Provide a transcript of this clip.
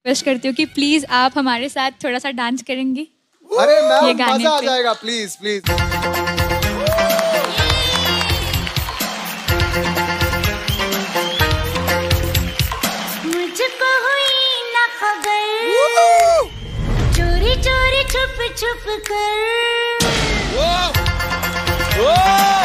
Request करती हूँ कि प्लीज आप हमारे साथ थोड़ा सा डांस करेंगी। अरे मैम मजा आ जाएगा, प्लीज प्लीज। मुझको हुई ना खबर, चोरी चोरी छुप छुप कर।